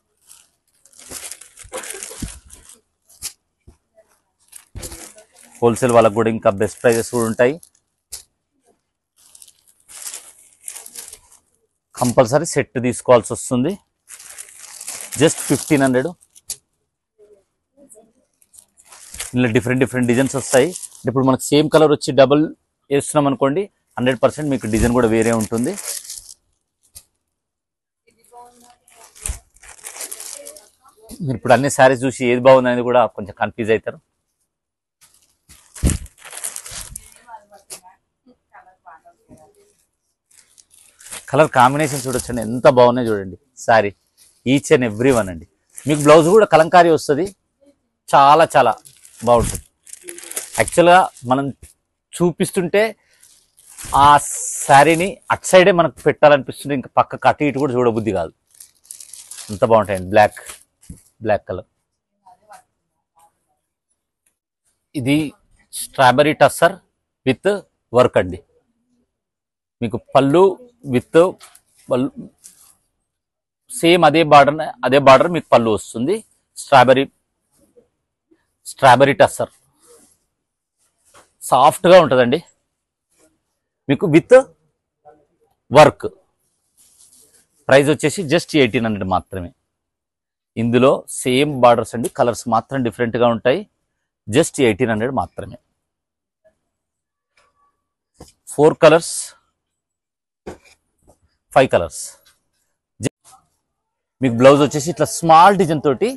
హోల్సేల్ వాళ్ళకు కూడా ఇంకా బెస్ట్ ప్రైజెస్ కూడా ఉంటాయి. కంపల్సరీ సెట్ తీసుకోవాల్సి వస్తుంది. Just fifteen hundred. ఇలా డిఫరెంట్ డిఫరెంట్ డిజైన్స్ వస్తాయి. ఇప్పుడు మనకు సేమ్ కలర్ వచ్చి డబుల్ వేస్తున్నాం అనుకోండి, హండ్రెడ్ పర్సెంట్ మీకు డిజైన్ కూడా వేరే ఉంటుంది. మీరు ఇప్పుడు అన్ని శారీస్ చూసి ఏది బాగుంది అనేది కూడా కొంచెం కన్ఫ్యూజ్ అవుతారు. కలర్ కాంబినేషన్ చూడొచ్చండి, ఎంత బాగున్నాయి చూడండి. Sari each and every one అండి. మీకు బ్లౌజ్ కూడా కలంకారీ వస్తుంది, చాలా చాలా బాగుంటుంది. యాక్చువల్గా మనం చూపిస్తుంటే ఆ శారీని అటు సైడే మనకు పెట్టాలనిపిస్తుంది, ఇంకా పక్క అటు ఇటు కూడా చూడబుద్ధి కాదు, అంత బాగుంటాయండి. Black black colour. ఇది స్ట్రాబెరీ టస్సర్ విత్ వర్క్ అండి. మీకు పళ్ళు విత్ పళ్ళు సేమ్ అదే బార్డర్ అదే బార్డర్ మీకు పళ్ళు వస్తుంది. స్ట్రాబెరీ స్ట్రాబెరీ టస్సర్ సాఫ్ట్గా ఉంటుందండి మీకు విత్ వర్క్. ప్రైస్ వచ్చేసి జస్ట్ ఎయిటీన్ హండ్రెడ్ మాత్రమే. ఇందులో సేమ్ బార్డర్స్ అండి, కలర్స్ మాత్రం డిఫరెంట్గా ఉంటాయి. జస్ట్ ఎయిటీన్ హండ్రెడ్ మాత్రమే. Four colours, five colours. మీకు బ్లౌజ్ వచ్చేసి ఇట్లా స్మాల్ డిజైన్ తోటి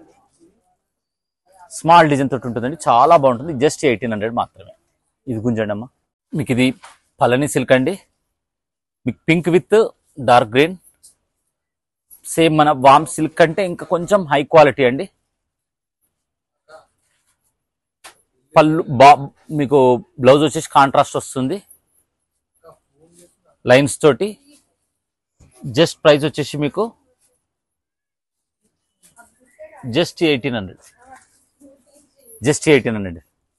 స్మాల్ డిజైన్ తోటి ఉంటుందండి, చాలా బాగుంటుంది. జస్ట్ ఎయిటీన్ హండ్రెడ్ మాత్రమే. ఇది గుంజండి అమ్మా. మీకు ఇది పలని సిల్క్ అండి. మీకు pink with dark green, same మన వామ్ సిల్క్ అంటే ఇంకా కొంచెం హై క్వాలిటీ అండి. పళ్ళు బా మీకు బ్లౌజ్ వచ్చేసి కాంట్రాస్ట్ వస్తుంది లైన్స్ తోటి. జస్ట్ ప్రైస్ వచ్చేసి మీకు just eighteen hundred just eighteen hundred.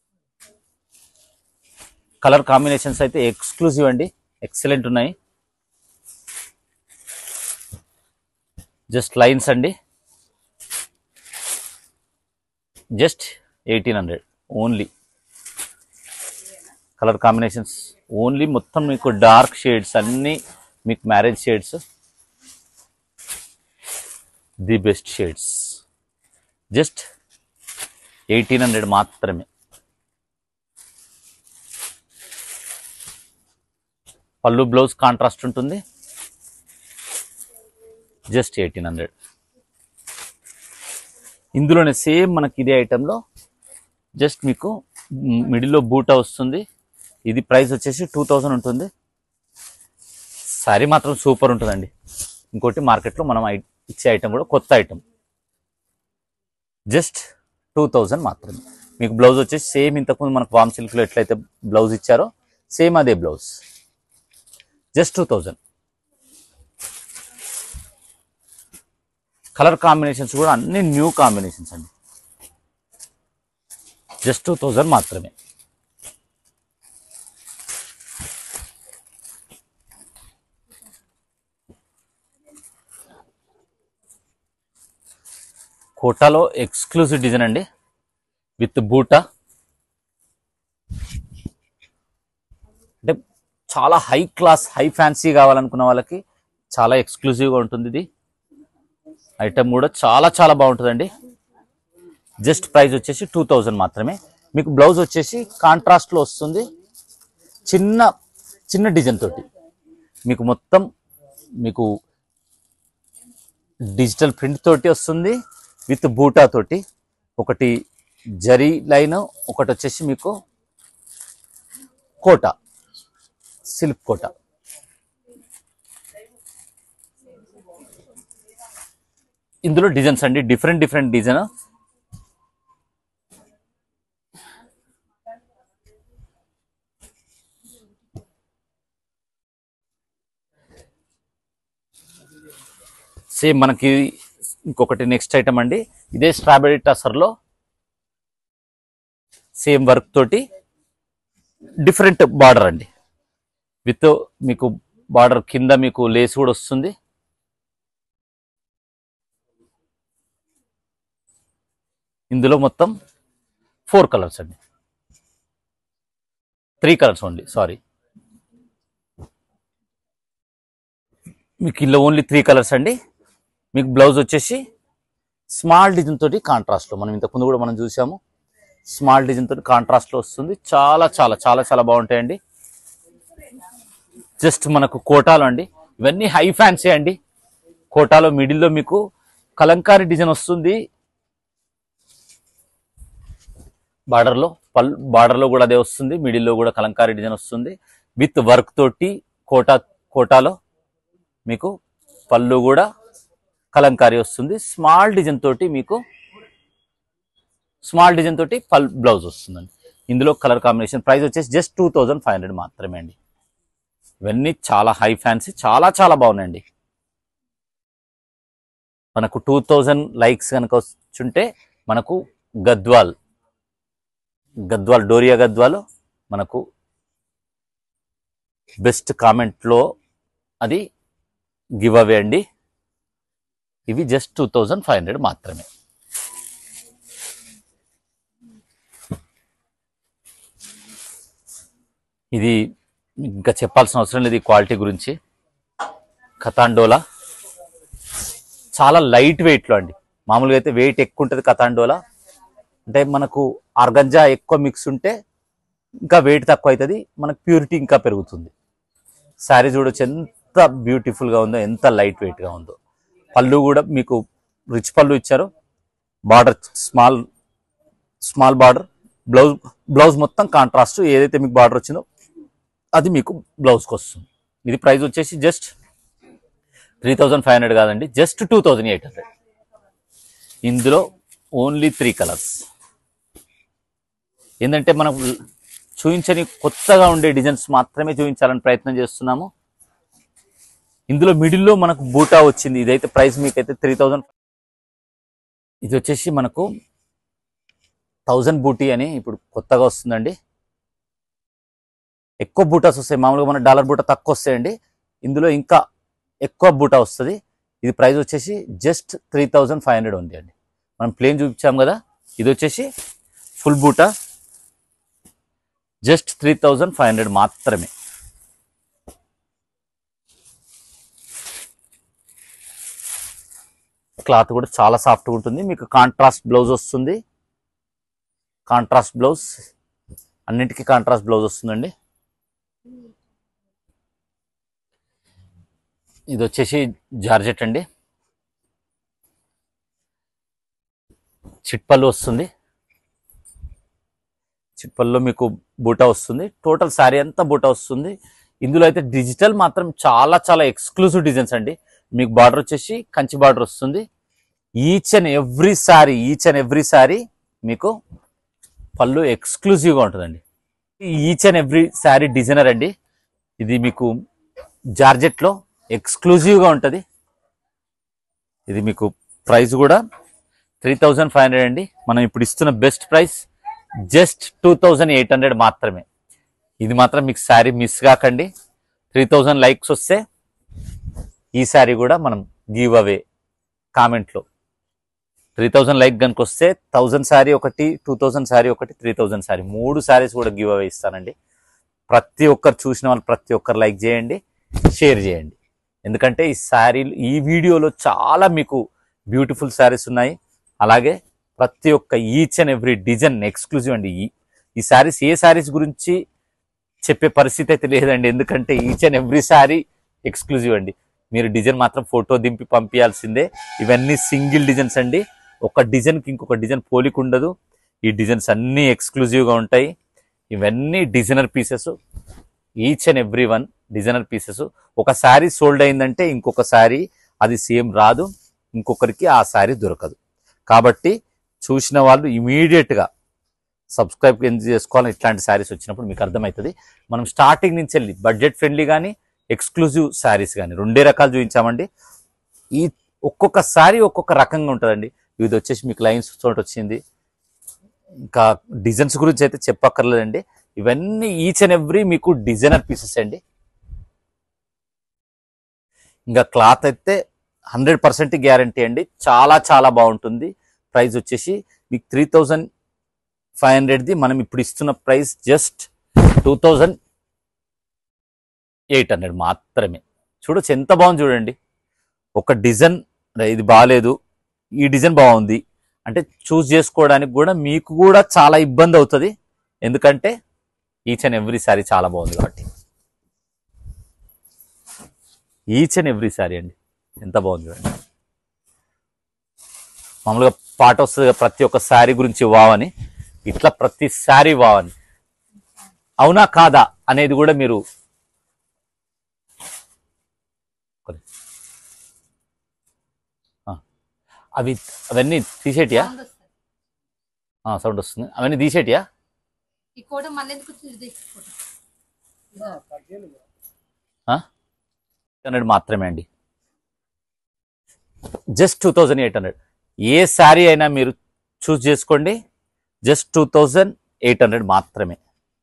Colour combinations అయితే ఎక్స్క్లూజివ్ అండి, ఎక్సలెంట్ ఉన్నాయి. జస్ట్ లైన్స్ అండి. Just eighteen hundred only. Colour combinations only మొత్తం మీకు డార్క్ షేడ్స్ అన్నీ మీకు marriage shades, the best shades. Just eighteen hundred మాత్రమే. పళ్ళు బ్లౌజ్ కాంట్రాస్ట్ ఉంటుంది. Just eighteen hundred. ఇందులోనే సేమ్ మనకి ఇదే ఐటెంలో జస్ట్ మీకు మిడిల్లో బూటా వస్తుంది. ఇది ప్రైస్ వచ్చేసి టూ థౌజండ్ ఉంటుంది. శారీ మాత్రం సూపర్ ఉంటుందండి. ఇంకోటి మార్కెట్లో మనం ఇచ్చే ఐటెం కూడా కొత్త ఐటెం. జస్ట్ టూ థౌజండ్ మాత్రమే. మీకు బ్లౌజ్ వచ్చేసి సేమ్ ఇంతకుముందు మనకు వామ్ సిల్క్లో ఎట్లయితే బ్లౌజ్ ఇచ్చారో సేమ్ అదే blouse. Just two thousand. Colour combinations కూడా అన్ని న్యూ కాంబినేషన్స్ అండి. జస్ట్ టూ థౌజండ్ మాత్రమే. కోటాలో ఎక్స్క్లూజివ్ డిజైన్ అండి విత్ బూటా. అంటే చాలా హై క్లాస్ హై ఫ్యాన్సీ కావాలనుకున్న వాళ్ళకి చాలా ఎక్స్క్లూజివ్గా ఉంటుంది. ఇది ఐటమ్ కూడా చాలా చాలా బాగుంటుందండి. జస్ట్ ప్రైస్ వచ్చేసి టూ థౌజండ్ మాత్రమే. మీకు బ్లౌజ్ వచ్చేసి కాంట్రాస్ట్లో వస్తుంది, చిన్న చిన్న డిజైన్ తోటి. మీకు మొత్తం మీకు డిజిటల్ ప్రింట్ తోటి వస్తుంది విత్ బూటా తోటి. ఒకటి జరీ లైన్, ఒకటి వచ్చేసి మీకు కోట సిల్క్ కోట. ఇందులో డిజైన్స్ అండి డిఫరెంట్ డిఫరెంట్ డిజైన్. సేమ్ మనకి ఇంకొకటి నెక్స్ట్ ఐటమ్ అండి. ఇదే స్ట్రాబెరీ టసర్లో సేమ్ వర్క్ తోటి డిఫరెంట్ బార్డర్ అండి. విత్ మీకు బార్డర్ కింద మీకు లేస్ కూడా వస్తుంది. ఇందులో మొత్తం ఫోర్ కలర్స్ అండి. త్రీ కలర్స్ ఓన్లీ, సారీ మీకు ఇలా ఓన్లీ త్రీ కలర్స్ అండి. మీకు బ్లౌజ్ వచ్చేసి స్మాల్ డిజైన్ తోటి కాంట్రాస్ట్లో, మనం ఇంతకుముందు కూడా మనం చూసాము, స్మాల్ డిజైన్ తోటి కాంట్రాస్ట్లో వస్తుంది. చాలా చాలా చాలా చాలా బాగుంటాయండి. జస్ట్ మనకు కోటాలో అండి, ఇవన్నీ హై ఫ్యాన్సీ అండి. కోటాలో మిడిల్లో మీకు కలంకారీ డిజైన్ వస్తుంది. బార్డర్లో పల్ బార్డర్లో కూడా అదే వస్తుంది, మిడిల్లో కూడా కలంకారీ డిజైన్ వస్తుంది విత్ వర్క్ తోటి. కోటా కోటాలో మీకు పళ్ళు కూడా కలంకారీ వస్తుంది. స్మాల్ డిజైన్ తోటి మీకు స్మాల్ డిజైన్ తోటి పల్ బ్లౌజ్ వస్తుందండి. ఇందులో కలర్ కాంబినేషన్ ప్రైస్ వచ్చేసి just two thousand five hundred మాత్రమే అండి. ఇవన్నీ చాలా హై ఫ్యాన్సీ, చాలా చాలా బాగున్నాయండి. మనకు టూ థౌజండ్ లైక్స్ కనుక వచ్చుంటే మనకు గద్వాల్ గద్వాల్ డోరియా గద్వాల్ మనకు బెస్ట్ కామెంట్లో అది గివ్ అవే అండి. ఇవి just two thousand five hundred మాత్రమే. ఇది ఇంకా చెప్పాల్సిన అవసరం లేదు ఈ క్వాలిటీ గురించి. కతాండోలా చాలా లైట్ వెయిట్లో అండి. మామూలుగా అయితే వెయిట్ ఎక్కువ ఉంటుంది కతాండోలా, అంటే మనకు ఆర్గంజా ఎక్కువ మిక్స్ ఉంటే ఇంకా వెయిట్ తక్కువ అవుతుంది, మనకు ప్యూరిటీ ఇంకా పెరుగుతుంది. శారీ చూడొచ్చు ఎంత బ్యూటిఫుల్గా ఉందో, ఎంత లైట్ వెయిట్గా ఉందో. పళ్ళు కూడా మీకు రిచ్ పళ్ళు ఇచ్చారు, border small small border, blouse blouse మొత్తం కాంట్రాస్ట్, ఏదైతే మీకు బార్డర్ వచ్చిందో అది మీకు బ్లౌజ్కి వస్తుంది. ఇది ప్రైస్ వచ్చేసి just three thousand five hundred కాదండి, just two thousand eight hundred. ఇందులో ఓన్లీ త్రీ కలర్స్. ఏంటంటే మనం చూపించని కొత్తగా ఉండే డిజైన్స్ మాత్రమే చూపించాలని ప్రయత్నం చేస్తున్నాము. ఇందులో మిడిల్లో మనకు బూటా వచ్చింది. ఇదైతే ప్రైస్ మీకైతే త్రీ థౌజండ్. ఇది వచ్చేసి మనకు థౌజండ్ బూటీ అని ఇప్పుడు కొత్తగా వస్తుందండి. ఎక్కువ బూటాస్ వస్తాయి, మామూలుగా మన డాలర్ బూటా తక్కువ వస్తాయండి, ఇందులో ఇంకా ఎక్కువ బూటా వస్తుంది. ఇది ప్రైస్ వచ్చేసి just three thousand five hundred ఉంది అండి. మనం ప్లేన్ చూపించాం కదా, ఇది వచ్చేసి full buta just three thousand five hundred మాత్రమే. క్లాత్ కూడా చాలా సాఫ్ట్గా ఉంటుంది. మీకు కాంట్రాస్ట్ బ్లౌజ్ వస్తుంది, కాంట్రాస్ట్ బ్లౌజ్ అన్నిటికీ కాంట్రాస్ట్ బ్లౌజ్ వస్తుందండి. ఇది వచ్చేసి జార్జెట్ అండి, చిట్పల్లు వస్తుంది, చిట్పల్లో మీకు బూటా వస్తుంది. టోటల్ శారీ అంతా బూటా వస్తుంది. ఇందులో అయితే డిజిటల్ మాత్రం చాలా చాలా ఎక్స్క్లూజివ్ డిజైన్స్ అండి. మీకు బార్డర్ వచ్చేసి కంచి బార్డర్ వస్తుంది. Each and every sari each and every sari మీకు పళ్ళు ఎక్స్క్లూజివ్గా ఉంటుందండి. Each and every sari designer అండి. ఇది మీకు జార్జెట్లో ఎక్స్క్లూజివ్గా ఉంటుంది. ఇది మీకు ప్రైస్ కూడా త్రీ థౌజండ్ ఫైవ్ హండ్రెడ్ అండి. మనం ఇప్పుడు ఇస్తున్న best price just two thousand eight hundred మాత్రమే. ఇది మాత్రం మీకు శారీ మిస్ కాకండి. త్రీ థౌజండ్ లైక్స్ వస్తే ఈ శారీ కూడా మనం గివ్ అవే కామెంట్లో. త్రీ థౌజండ్ లైక్ కనుక వస్తే థౌజండ్ శారీ ఒకటి, టూ థౌజండ్ శారీ ఒకటి, త్రీ థౌజండ్ శారీ మూడు శారీస్ కూడా గివ్ అవే ఇస్తానండి. ప్రతి ఒక్కరు చూసిన వాళ్ళు ప్రతి ఒక్కరు లైక్ చేయండి, షేర్ చేయండి. ఎందుకంటే ఈ శారీలు ఈ వీడియోలో చాలా మీకు బ్యూటిఫుల్ శారీస్ ఉన్నాయి. అలాగే ప్రతి ఒక్క each and every design exclusive అండి. ఈ ఈ శారీస్ ఏ శారీస్ గురించి చెప్పే పరిస్థితి అయితే లేదండి, ఎందుకంటే each and every sari exclusive అండి. మీరు డిజైన్ మాత్రం ఫోటో దింపి పంపించాల్సిందే. ఇవన్నీ సింగిల్ డిజైన్స్ అండి, ఒక డిజైన్కి ఇంకొక డిజైన్ పోలిక ఉండదు. ఈ డిజైన్స్ అన్నీ ఎక్స్క్లూజివ్గా ఉంటాయి. ఇవన్నీ designer pieces, each and every one designer pieces. ఒక శారీ సోల్డ్ అయిందంటే ఇంకొక శారీ అది సేమ్ రాదు, ఇంకొకరికి ఆ శారీ దొరకదు. కాబట్టి చూసిన వాళ్ళు ఇమీడియట్గా సబ్స్క్రైబ్ ఎందుకు చేసుకోవాలని ఇట్లాంటి శారీస్ వచ్చినప్పుడు మీకు అర్థమవుతుంది. మనం స్టార్టింగ్ నుంచి వెళ్ళి బడ్జెట్ ఫ్రెండ్లీ కానీ ఎక్స్క్లూజివ్ శారీస్ కానీ రెండే రకాలు చూపించామండి. ఈ ఒక్కొక్క శారీ ఒక్కొక్క రకంగా ఉంటుందండి. ఇది వచ్చేసి మీకు లైన్స్ చోట వచ్చింది. ఇంకా డిజైన్స్ గురించి అయితే చెప్పక్కర్లేదండి. ఇవన్నీ ఈచ్ అండ్ ఎవ్రీ మీకు డిజైనర్ పీసెస్ అండి. ఇంకా క్లాత్ అయితే హండ్రెడ్ పర్సెంట్ గ్యారంటీ అండి, చాలా చాలా బాగుంటుంది. ప్రైస్ వచ్చేసి మీకు త్రీ థౌజండ్ ఫైవ్ హండ్రెడ్ది మనం ఇప్పుడు ఇస్తున్న price just two thousand eight hundred మాత్రమే. చూడొచ్చు ఎంత బాగుంది చూడండి. ఒక డిజైన్ ఇది బాగాలేదు, ఈ డిజైన్ బాగుంది అంటే చూస్ చేసుకోవడానికి కూడా మీకు కూడా చాలా ఇబ్బంది అవుతుంది. ఎందుకంటే ఈచ్ అండ్ ఎవ్రీ సారీ చాలా బాగుంది కాబట్టి. ఈచ్ అండ్ ఎవ్రీ సారీ అండి ఎంత బాగుంది చూడండి. మామూలుగా పాట వస్తుంది ప్రతి ఒక్క శారీ గురించి వావని, ఇట్లా ప్రతి శారీ వావని. అవునా కాదా అనేది కూడా మీరు అవి అవన్నీ తీసేటియా? సౌండ్ వస్తుంది. అవన్నీ తీసేటియా? హండ్రెడ్ మాత్రమే అండి. Just two thousand eight hundred. ఏ శారీ అయినా మీరు చూస్ చేసుకోండి. Just two thousand eight hundred మాత్రమే.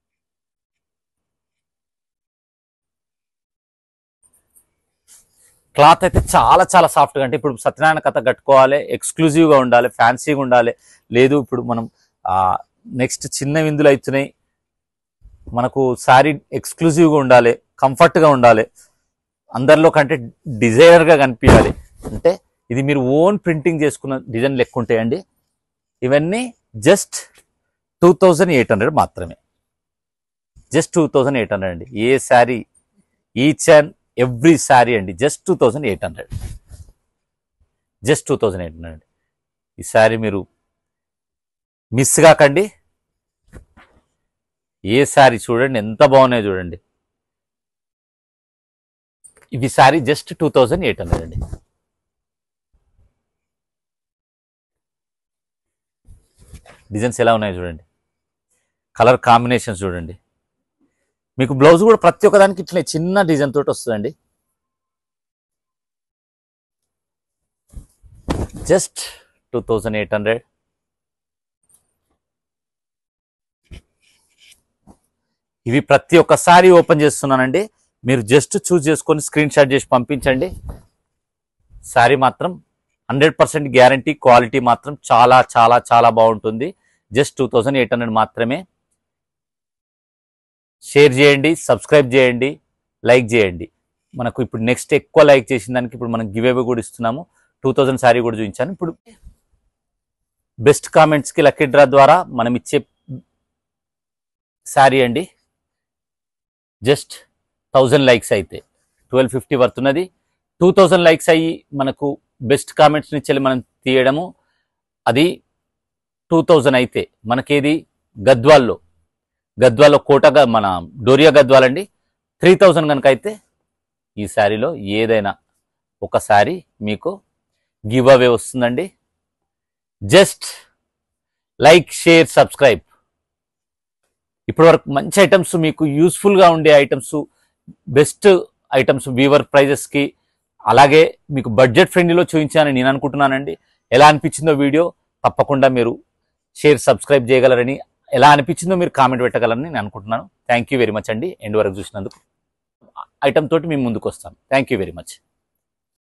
క్లాత్ అయితే చాలా చాలా సాఫ్ట్గా, అంటే ఇప్పుడు సత్యనారాయణ కథ కట్టుకోవాలి, ఎక్స్క్లూజివ్గా ఉండాలి, ఫ్యాన్సీగా ఉండాలి. లేదు ఇప్పుడు మనం నెక్స్ట్ చిన్న విందులు అవుతున్నాయి, మనకు శారీ ఎక్స్క్లూజివ్గా ఉండాలి, కంఫర్ట్గా ఉండాలి, అందరిలో కంటే డిజైనర్గా కనిపించాలి అంటే ఇది మీరు ఓన్ ప్రింటింగ్ చేసుకున్న డిజైన్ లెక్క ఉంటాయండి. ఇవన్నీ just two thousand eight hundred మాత్రమే. Just two thousand eight hundred అండి. ఏ sari, each and every sari అండి just two thousand eight hundred. Just two thousand eight hundred. ఈ శారీ మీరు మిస్ కాకండి. ఏ శారీ చూడండి ఎంత బాగున్నాయో చూడండి. ఇవి sari just two thousand eight hundred అండి. డిజైన్స్ ఎలా ఉన్నాయో చూడండి, కలర్ కాంబినేషన్స్ చూడండి. మీకు బ్లౌజ్ కూడా ప్రతి ఒక్కదానికి ఇట్లా చిన్న డిజైన్ తోటి వస్తుందండి. Just two thousand eight hundred. ఇవి ప్రతి ఒక్కసారి ఓపెన్ చేస్తున్నానండి. మీరు జస్ట్ చూస్ చేసుకొని స్క్రీన్ షాట్ చేసి పంపించండి. శారీ మాత్రం హండ్రెడ్ పర్సెంట్ గ్యారంటీ, క్వాలిటీ మాత్రం చాలా చాలా చాలా బాగుంటుంది. Just two thousand eight hundred మాత్రమే. షేర్ చేయండి, సబ్స్క్రైబ్ చేయండి, లైక్ చేయండి. మనకు ఇప్పుడు నెక్స్ట్ ఎక్కువ లైక్ చేసిన దానికి ఇప్పుడు మనం గివ్ అవే కూడా ఇస్తున్నాము. టూ థౌజండ్ శారీ కూడా చూపించాను. ఇప్పుడు బెస్ట్ కామెంట్స్కి లక్కీ డ్రా ద్వారా మనం ఇచ్చే శారీ అండి జస్ట్ థౌజండ్ లైక్స్ అయితే ట్వెల్వ్ ఫిఫ్టీ పడుతున్నది. టూ థౌజండ్ లైక్స్ అయ్యి మనకు బెస్ట్ కామెంట్స్ నుంచి మనం తీయడము, అది టూ థౌజండ్ అయితే మనకేది గద్వాల్లో గద్వాల్లో కోటగా మన డోరియా గద్వాల్ అండి. త్రీ థౌజండ్ కనుక అయితే ఈ శారీలో ఏదైనా ఒక శారీ మీకు గివ్ అవే వస్తుందండి. Just like, share, subscribe. ఇప్పటి వరకు మంచి ఐటమ్స్, మీకు యూస్ఫుల్గా ఉండే ఐటమ్స్, బెస్ట్ ఐటమ్స్ వీవర్ ప్రైజెస్కి, అలాగే మీకు బడ్జెట్ ఫ్రెండ్లీలో చూపించానని నేను అనుకుంటున్నానండి. ఎలా అనిపించిందో వీడియో తప్పకుండా మీరు షేర్, సబ్స్క్రైబ్ చేయగలరని, ఎలా అనిపించిందో మీరు కామెంట్ పెట్టగలరని నేను అనుకుంటున్నాను. థ్యాంక్ యూ వెరీ మచ్ అండి. ఎండ్ వరకు చూసినందుకు. ఐటమ్ తోటి మేము ముందుకు వస్తాం. Thank you very much.